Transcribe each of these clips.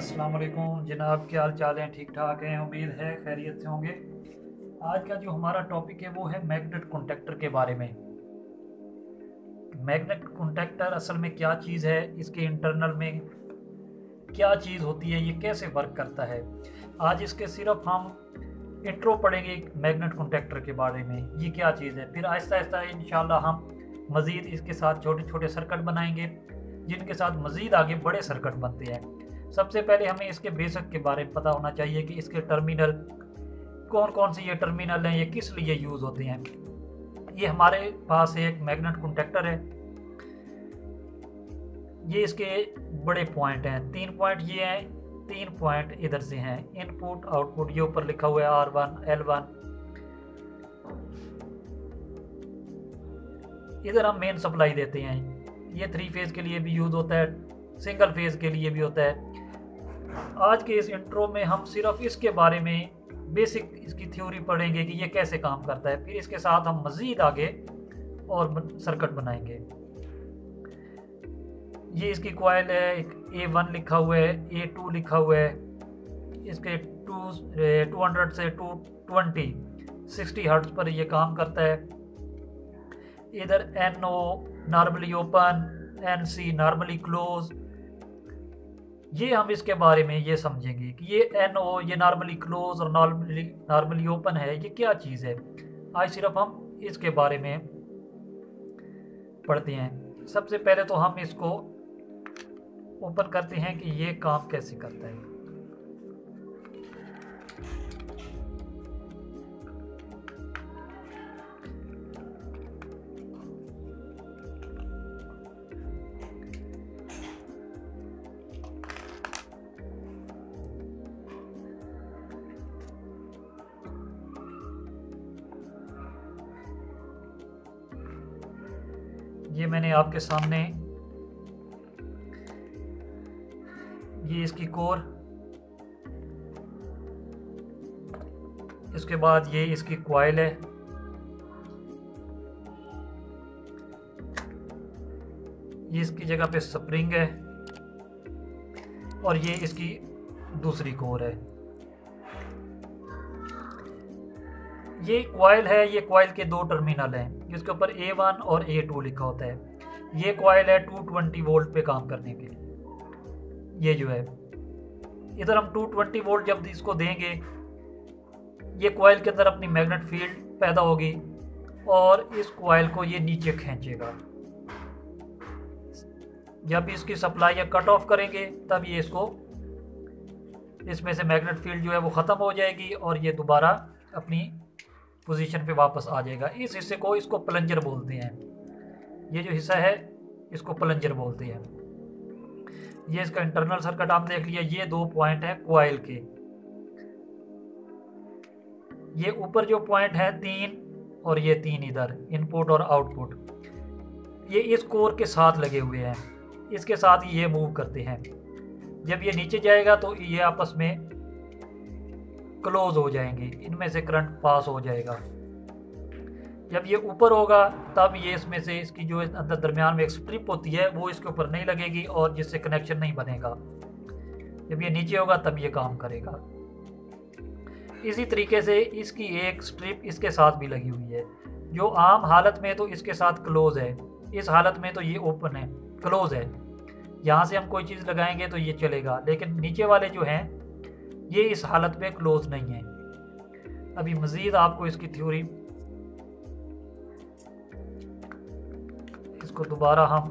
अस्सलाम वालेकुम जनाब, क्या हाल चाल हैं? ठीक ठाक हैं, उम्मीद है खैरियत से होंगे। आज का जो हमारा टॉपिक है वो है मैग्नेट कॉन्टैक्टर के बारे में। मैग्नेट कॉन्टैक्टर असल में क्या चीज़ है, इसके इंटरनल में क्या चीज़ होती है, ये कैसे वर्क करता है। आज इसके सिर्फ हम इंट्रो पढ़ेंगे मैग्नेट कॉन्टैक्टर के बारे में, ये क्या चीज़ है। फिर आहिस्ता आहिस्ता इंशाल्लाह हम मज़ीद इसके साथ छोटे छोटे सर्किट बनाएंगे, जिनके साथ मज़ीद आगे बड़े सर्किट बनते हैं। सबसे पहले हमें इसके बेसिक के बारे में पता होना चाहिए कि इसके टर्मिनल कौन कौन से ये टर्मिनल हैं, ये किस लिए यूज़ होते हैं। ये हमारे पास एक मैग्नेट कॉन्टैक्टर है, ये इसके बड़े पॉइंट हैं। 3 पॉइंट ये हैं, 3 पॉइंट इधर से हैं, इनपुट आउटपुट। ये ऊपर लिखा हुआ है R1 L1। इधर हम मेन सप्लाई देते हैं। ये 3 फेज़ के लिए भी यूज़ होता है, सिंगल फेज़ के लिए भी होता है। आज के इस इंट्रो में हम सिर्फ इसके बारे में बेसिक इसकी थ्योरी पढ़ेंगे कि ये कैसे काम करता है। फिर इसके साथ हम मज़ीद आगे और सर्किट बनाएंगे। ये इसकी कॉइल है, एक A1 लिखा हुआ है, A2 लिखा हुआ है। इसके 200 से 220 60 हर्ट्ज पर ये काम करता है। इधर NO normally open, NC normally close. ये हम इसके बारे में ये समझेंगे कि ये NO ये नॉर्मली क्लोज और नॉर्मली ओपन है, ये क्या चीज़ है। आज सिर्फ हम इसके बारे में पढ़ते हैं। सबसे पहले तो हम इसको ओपन करते हैं कि ये काम कैसे करता है। ये मैंने आपके सामने, ये इसकी कोर, इसके बाद ये इसकी कॉइल है, ये इसकी जगह पे स्प्रिंग है और ये इसकी दूसरी कोर है। ये कॉइल है, ये कॉइल के 2 टर्मिनल हैं, जिसके ऊपर A1 और A2 लिखा होता है। ये कॉइल है 220 वोल्ट पे काम करने के लिए। ये जो है इधर हम 220 वोल्ट जब इसको देंगे, ये कॉइल के अंदर अपनी मैग्नेट फील्ड पैदा होगी और इस कॉइल को ये नीचे खींचेगा। जब इसकी सप्लाई या कट ऑफ करेंगे तब ये इसको, इसमें से मैग्नेट फील्ड जो है वो ख़त्म हो जाएगी और ये दोबारा अपनी पोजीशन पे वापस आ जाएगा। इस हिस्से को, इसको प्लंजर बोलते हैं। ये जो हिस्सा है इसको प्लंजर बोलते हैं। ये इसका इंटरनल सर्किट आप देख लिया। ये 2 पॉइंट है कॉइल के। ये ऊपर जो पॉइंट है 3 और ये 3 इधर इनपुट और आउटपुट, ये इस कोर के साथ लगे हुए हैं। इसके साथ ये मूव करते हैं। जब ये नीचे जाएगा तो ये आपस में क्लोज हो जाएंगे, इनमें से करंट पास हो जाएगा। जब ये ऊपर होगा तब ये इसमें से, इसकी जो अंदर दरमियान में एक स्ट्रिप होती है वो इसके ऊपर नहीं लगेगी और जिससे कनेक्शन नहीं बनेगा। जब ये नीचे होगा तब ये काम करेगा। इसी तरीके से इसकी एक स्ट्रिप इसके साथ भी लगी हुई है, जो आम हालत में तो इसके साथ क्लोज है, इस हालत में तो ये ओपन है, क्लोज है। यहाँ से हम कोई चीज़ लगाएंगे तो ये चलेगा, लेकिन नीचे वाले जो हैं ये इस हालत में क्लोज नहीं है। अभी मज़ीद आपको इसकी थ्योरी, इसको दोबारा हम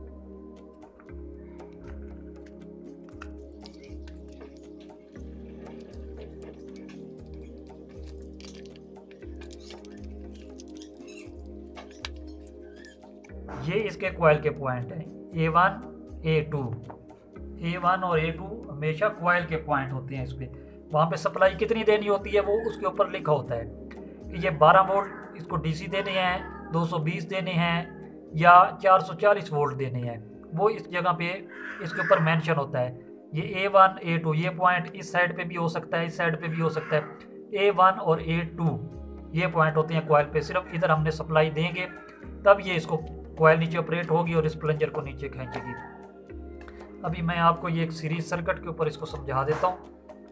ये इसके कॉइल के पॉइंट हैं A1 A2। A1 और A2 हमेशा कॉइल के पॉइंट होते हैं। इस पर वहाँ पे सप्लाई कितनी देनी होती है वो उसके ऊपर लिखा होता है कि ये 12 वोल्ट इसको DC देने हैं, 220 देने हैं या 440 वोल्ट देने हैं। वो इस जगह पे इसके ऊपर मेंशन होता है। ये A1 A2 ये पॉइंट इस साइड पे भी हो सकता है, इस साइड पे भी हो सकता है। A1 और A2 ये पॉइंट होते हैं कॉइल पे। सिर्फ इधर हमने सप्लाई देंगे तब ये इसको कॉइल नीचे ऑपरेट होगी और इस प्लंजर को नीचे खींचेगी। अभी मैं आपको ये एक सीरीज सर्किट के ऊपर इसको समझा देता हूँ।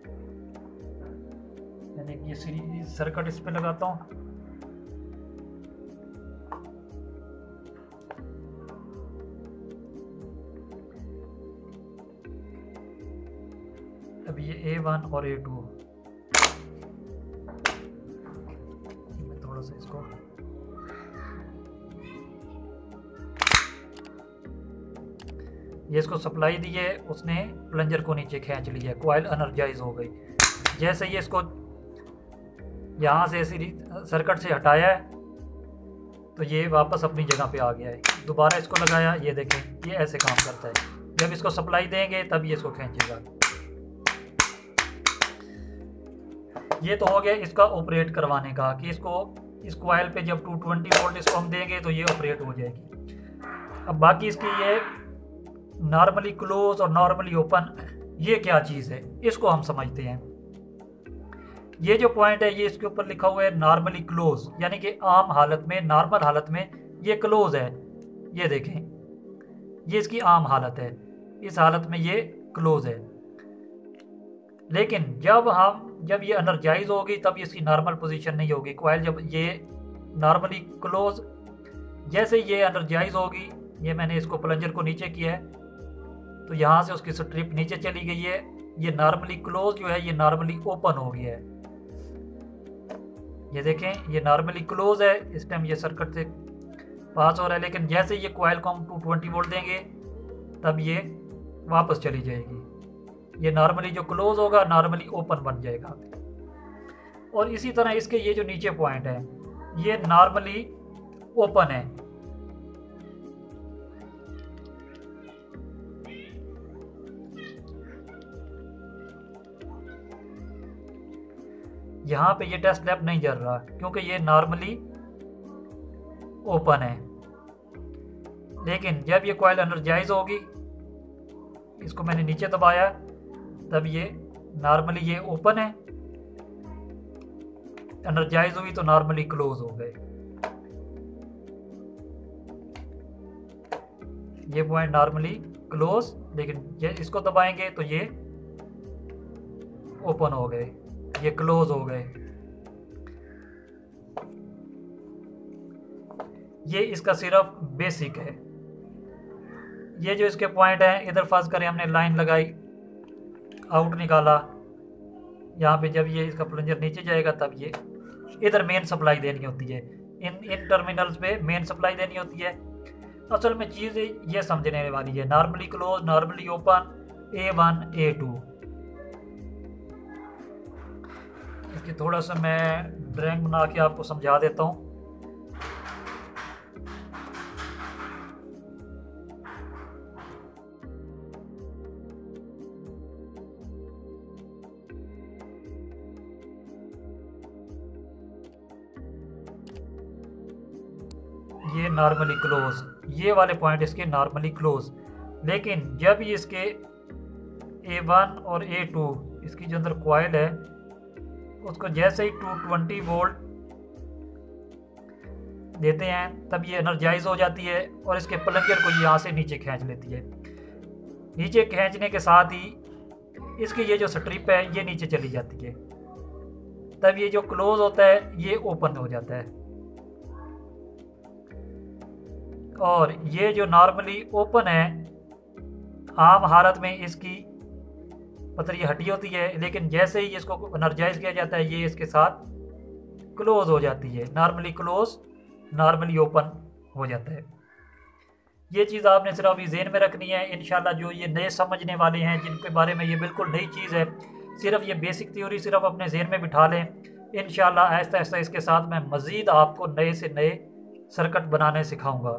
मैंने ये सीरीज सर्किट इस पे लगाता हूँ। अभी ये A1 और A2, मैं थोड़ा सा इसको ये इसको सप्लाई दी है, उसने प्लंजर को नीचे खींच लिया, कॉइल एनर्जाइज हो गई। जैसे ये इसको यहाँ से सर्किट से हटाया है तो ये वापस अपनी जगह पे आ गया है। दोबारा इसको लगाया, ये देखें ये ऐसे काम करता है। जब इसको सप्लाई देंगे तब ये इसको खींचेगा। ये तो हो गया इसका ऑपरेट करवाने का, कि इसको इस कॉइल पे जब 220 वोल्ट इसको हम देंगे तो ये ऑपरेट हो जाएगी। अब बाकी इसकी ये नॉर्मली क्लोज और नॉर्मली ओपन ये क्या चीज़ है, इसको हम समझते हैं। ये जो पॉइंट है ये इसके ऊपर लिखा हुआ है नॉर्मली क्लोज, यानी कि आम हालत में, नॉर्मल हालत में ये क्लोज है। ये देखें ये इसकी आम हालत है, इस हालत में ये क्लोज है। लेकिन जब ये एनर्जाइज होगी तब इसकी नॉर्मल पोजीशन नहीं होगी कॉइल। जब ये नॉर्मली क्लोज, जैसे ये एनर्जाइज होगी, ये मैंने इसको प्लंजर को नीचे किया है तो यहाँ से उसकी स्ट्रिप नीचे चली गई है। ये नॉर्मली क्लोज जो है ये नॉर्मली ओपन हो गया है। ये देखें ये नॉर्मली क्लोज है, इस टाइम ये सर्किट से पास हो रहा है। लेकिन जैसे ये कॉइल को हम 220 वोल्ट देंगे तब ये वापस चली जाएगी। ये नॉर्मली जो क्लोज होगा नॉर्मली ओपन बन जाएगा। और इसी तरह इसके ये जो नीचे पॉइंट है ये नॉर्मली ओपन है। यहाँ पे ये टेस्ट लैंप नहीं जल रहा क्योंकि ये नॉर्मली ओपन है। लेकिन जब ये कॉइल एनर्जाइज होगी, इसको मैंने नीचे दबाया तब ये नॉर्मली ये ओपन है, एनर्जाइज हुई तो नॉर्मली क्लोज हो गए। ये पॉइंट नॉर्मली क्लोज, लेकिन ये इसको दबाएंगे तो ये ओपन हो गए, ये क्लोज हो गए। ये इसका सिर्फ बेसिक है। ये जो इसके पॉइंट हैं, इधर फर्ज करें हमने लाइन लगाई, आउट निकाला, यहाँ पे जब ये इसका प्लंजर नीचे जाएगा तब ये इधर मेन सप्लाई देनी होती है, इन टर्मिनल्स पे मेन सप्लाई देनी होती है। असल में चीज़ ये समझने वाली है, normally close, normally open, A1 A2। इसकी थोड़ा सा मैं ड्राइंग बना के आपको समझा देता हूँ। ये नॉर्मली क्लोज, ये वाले पॉइंट इसके नॉर्मली क्लोज। लेकिन जब ये इसके A1 और A2 इसकी जो अंदर कॉइल है उसको जैसे ही 220 वोल्ट देते हैं तब ये एनर्जाइज हो जाती है और इसके प्लंजर को यहाँ से नीचे खींच लेती है। नीचे खींचने के साथ ही इसकी ये जो स्ट्रिप है ये नीचे चली जाती है, तब ये जो क्लोज होता है ये ओपन हो जाता है। और ये जो नॉर्मली ओपन है, आम हालत में इसकी पतरी हटी होती है, लेकिन जैसे ही इसको एनर्जाइज किया जाता है ये इसके साथ क्लोज हो जाती है। नॉर्मली क्लोज, नॉर्मली ओपन हो जाता है। ये चीज़ आपने सिर्फ अभी ज़हन में रखनी है। इंशाल्लाह जो ये नए समझने वाले हैं, जिनके बारे में ये बिल्कुल नई चीज़ है, सिर्फ ये बेसिक थ्योरी सिर्फ अपने ज़हन में बिठा लें। इंशाल्लाह आहिस्ता आहिस्ता इसके साथ मैं मज़ीद आपको नए से नए सर्किट बनाने सिखाऊँगा।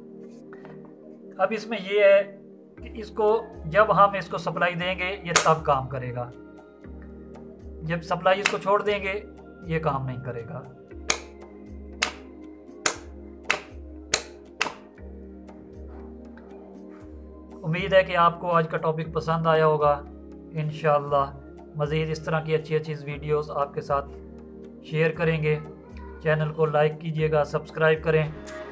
अब इसमें ये है कि इसको जब हम इसको सप्लाई देंगे ये तब काम करेगा, जब सप्लाई इसको छोड़ देंगे ये काम नहीं करेगा। उम्मीद है कि आपको आज का टॉपिक पसंद आया होगा। इंशाअल्लाह मज़ीद इस तरह की अच्छी अच्छी वीडियोस आपके साथ शेयर करेंगे। चैनल को लाइक कीजिएगा, सब्सक्राइब करें।